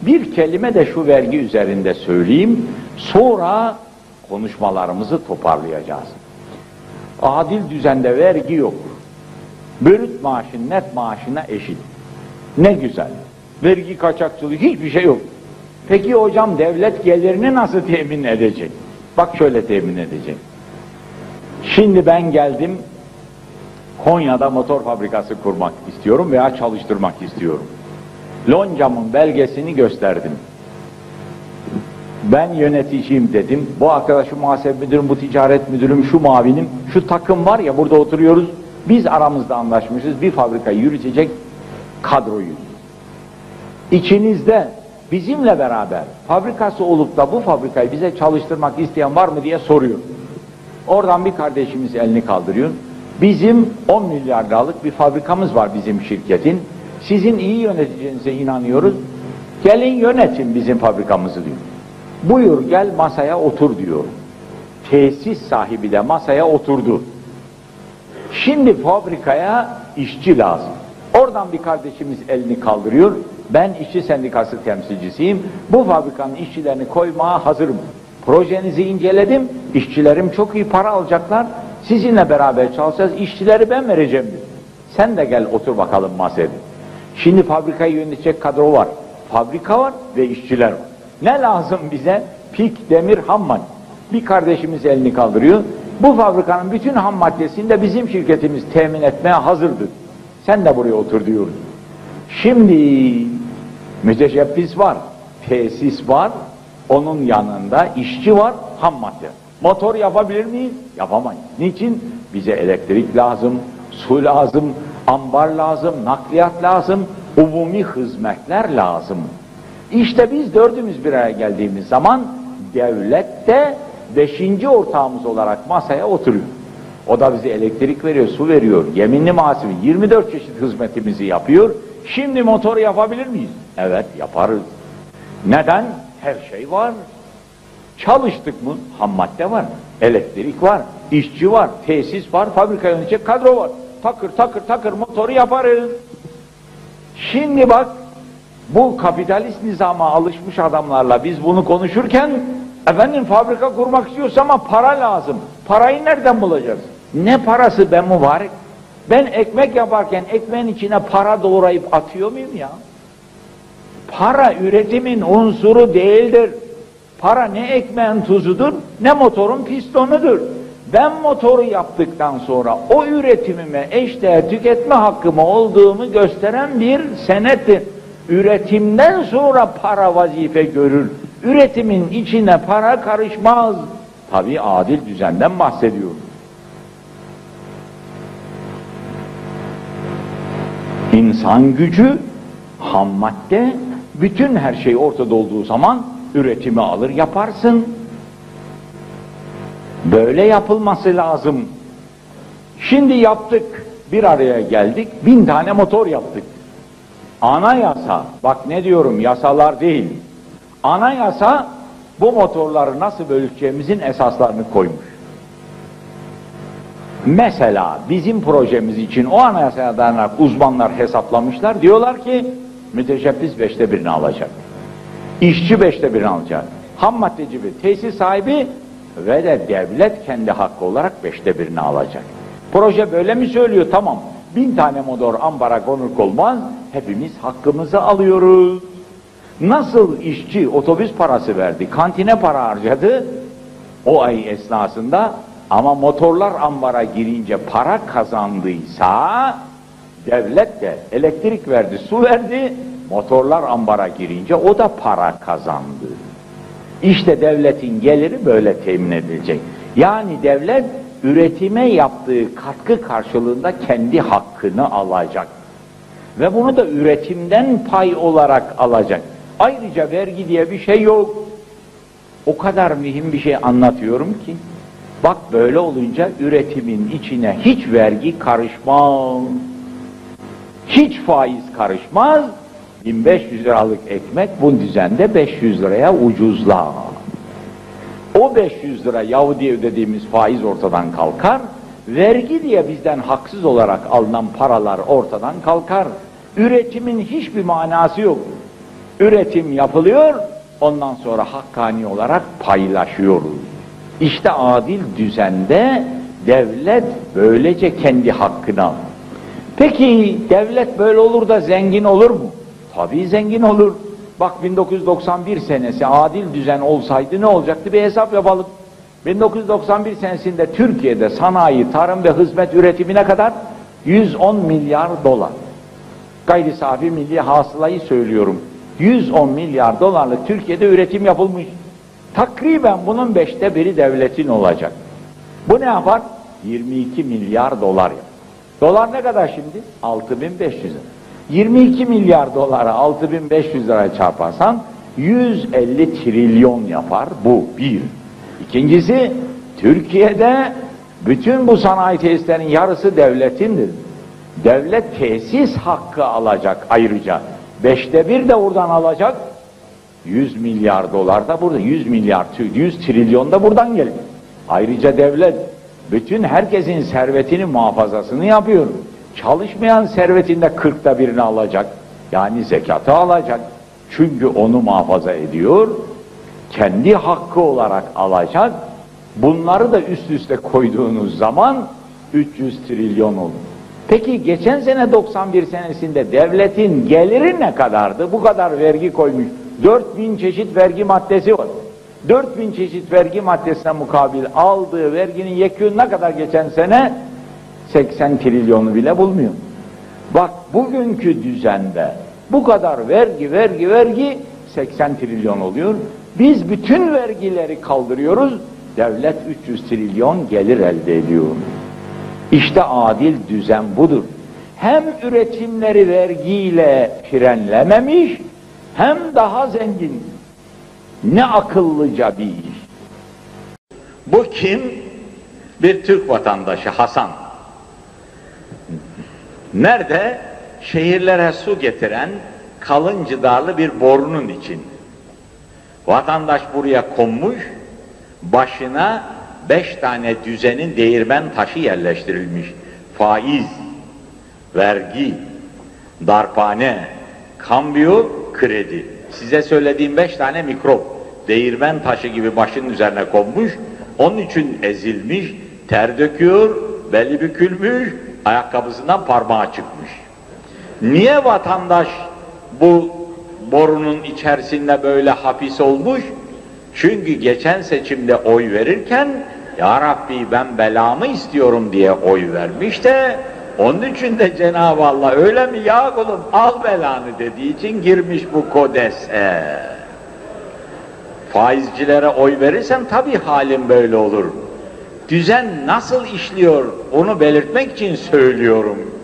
Bir kelime de şu vergi üzerinde söyleyeyim, sonra konuşmalarımızı toparlayacağız. Adil düzende vergi yok. Bürüt maaşın net maaşına eşit. Ne güzel. Vergi kaçakçılığı hiçbir şey yok. Peki hocam devlet gelirini nasıl temin edecek? Bak şöyle temin edecek. Şimdi ben geldim, Konya'da motor fabrikası kurmak istiyorum veya çalıştırmak istiyorum. Loncamın belgesini gösterdim. Ben yöneticiyim dedim. Bu arkadaşım muhasebe müdürüm, bu ticaret müdürüm, şu mavinim, şu takım var ya burada oturuyoruz. Biz aramızda anlaşmışız. Bir fabrikayı yürütecek kadroyu. İçinizde bizimle beraber fabrikası olup da bu fabrikayı bize çalıştırmak isteyen var mı diye soruyor. Oradan bir kardeşimiz elini kaldırıyor. Bizim 10 milyar liralık bir fabrikamız var bizim şirketin. Sizin iyi yöneteceğinize inanıyoruz. Gelin yönetin bizim fabrikamızı diyor. Buyur gel masaya otur diyor. Tesis sahibi de masaya oturdu. Şimdi fabrikaya işçi lazım. Oradan bir kardeşimiz elini kaldırıyor. Ben işçi sendikası temsilcisiyim. Bu fabrikanın işçilerini koymaya hazırım. Projenizi inceledim. İşçilerim çok iyi para alacaklar. Sizinle beraber çalışacağız. İşçileri ben vereceğim diyor. Sen de gel otur bakalım masaya. Şimdi fabrikayı yönetecek kadro var. Fabrika var ve işçiler var. Ne lazım bize? Pik, demir, ham madde. Bir kardeşimiz elini kaldırıyor. Bu fabrikanın bütün ham maddesini de bizim şirketimiz temin etmeye hazırdır. Sen de buraya otur diyoruz. Şimdi müteşebbis var, tesis var, onun yanında işçi var, ham madde. Motor yapabilir miyiz? Yapamayız. Niçin? Bize elektrik lazım, su lazım, ambar lazım, nakliyat lazım, umumi hizmetler lazım. İşte biz dördümüz bir araya geldiğimiz zaman devlet de 5. ortağımız olarak masaya oturuyor. O da bize elektrik veriyor, su veriyor, yeminli muhasebe, 24 çeşit hizmetimizi yapıyor. Şimdi motoru yapabilir miyiz? Evet, yaparız. Neden? Her şey var. Çalıştık mı? Ham madde var, elektrik var, işçi var, tesis var, fabrika yönetecek kadro var. Takır takır takır motoru yaparız. Şimdi bak, bu kapitalist nizama alışmış adamlarla biz bunu konuşurken, efendim fabrika kurmak istiyorsa ama para lazım. Parayı nereden bulacağız? Ne parası be mübarek? Ben ekmek yaparken ekmeğin içine para doğrayıp atıyor muyum ya? Para üretimin unsuru değildir. Para ne ekmeğin tuzudur, ne motorun pistonudur. Ben motoru yaptıktan sonra o üretimime eşdeğer tüketme hakkımı olduğumu gösteren bir senettir. Üretimden sonra para vazife görür. Üretimin içine para karışmaz. Tabii adil düzenden bahsediyoruz. İnsan gücü, ham madde, bütün her şey ortada olduğu zaman üretimi alır yaparsın. Böyle yapılması lazım. Şimdi yaptık, bir araya geldik, 1000 tane motor yaptık. Anayasa, bak ne diyorum, yasalar değil. Anayasa bu motorları nasıl bölüşeceğimizin esaslarını koymuş. Mesela bizim projemiz için o anayasaya dayanarak uzmanlar hesaplamışlar. Diyorlar ki müteşebbis 1/5'ini alacak. İşçi 1/5'ini alacak. Ham maddeci bir tesis sahibi ve de devlet kendi hakkı olarak 1/5'ini alacak. Proje böyle mi söylüyor? Tamam. 1000 tane motor ambara konuk olmaz. Hepimiz hakkımızı alıyoruz. Nasıl işçi otobüs parası verdi, kantine para harcadı o ay esnasında, ama motorlar ambara girince para kazandıysa, devlet de elektrik verdi, su verdi, motorlar ambara girince o da para kazandı. İşte devletin geliri böyle temin edilecek. Yani devlet üretime yaptığı katkı karşılığında kendi hakkını alacak. Ve bunu da üretimden pay olarak alacak. Ayrıca vergi diye bir şey yok. O kadar mühim bir şey anlatıyorum ki. Bak böyle olunca üretimin içine hiç vergi karışmaz. Hiç faiz karışmaz. 1500 liralık ekmek bu düzende 500 liraya ucuzlar. O 500 lira Yahudi'ye ödediğimiz faiz ortadan kalkar. Vergi diye bizden haksız olarak alınan paralar ortadan kalkar. Üretimin hiçbir manası yok. Üretim yapılıyor, ondan sonra hakkani olarak paylaşıyoruz. İşte adil düzende devlet böylece kendi hakkını alır. Peki devlet böyle olur da zengin olur mu? Tabii zengin olur. Bak 1991 senesi adil düzen olsaydı ne olacaktı? Bir hesap yapalım. 1991 senesinde Türkiye'de sanayi, tarım ve hizmet üretimine kadar 110 milyar dolar. Gayri safi milli hasılayı söylüyorum. 110 milyar dolarlık Türkiye'de üretim yapılmış. Takriben bunun 1/5 devletin olacak. Bu ne yapar? 22 milyar dolar yapar. Dolar ne kadar şimdi? 6.500 lira. 22 milyar dolara 6.500 liraya çarparsan 150 trilyon yapar. Bu bir. İkincisi, Türkiye'de bütün bu sanayi tesislerinin yarısı devletindir. Devlet tesis hakkı alacak ayrıca. 1/5 de buradan alacak. 100 milyar dolar da burada, 100 trilyon da buradan gelir. Ayrıca devlet bütün herkesin servetinin muhafazasını yapıyor. Çalışmayan servetinde 1/40'ını alacak. Yani zekatı alacak. Çünkü onu muhafaza ediyor. Kendi hakkı olarak alacak. Bunları da üst üste koyduğunuz zaman 300 trilyon olur. Peki geçen sene 91 senesinde devletin geliri ne kadardı? Bu kadar vergi koymuş. 4000 çeşit vergi maddesi var. 4000 çeşit vergi maddesine mukabil aldığı verginin yekûnu ne kadar geçen sene? 80 trilyonu bile bulmuyor. Bak bugünkü düzende bu kadar vergi 80 trilyon oluyor. Biz bütün vergileri kaldırıyoruz. Devlet 300 trilyon gelir elde ediyor. İşte adil düzen budur. Hem üretimleri vergiyle frenlememiş, hem daha zengin. Ne akıllıca bir iş. Bu kim? Bir Türk vatandaşı Hasan. Nerede? Şehirlere su getiren kalın cidarlı bir borunun için. Vatandaş buraya konmuş, başına 5 tane düzenin değirmen taşı yerleştirilmiş. Faiz, vergi, darphane, kambiyo, kredi. Size söylediğim 5 tane mikrop, değirmen taşı gibi başının üzerine konmuş, onun için ezilmiş, ter döküyor, beli bükülmüş, ayakkabısından parmağı çıkmış. Niye vatandaş bu borunun içerisinde böyle hapis olmuş? Çünkü geçen seçimde oy verirken Ya Rabbi ben belamı istiyorum diye oy vermiş de onun için de Cenab-ı Allah öyle mi ya kulum al belanı dediği için girmiş bu kodese. Faizcilere oy verirsen tabii halim böyle olur. Düzen nasıl işliyor onu belirtmek için söylüyorum.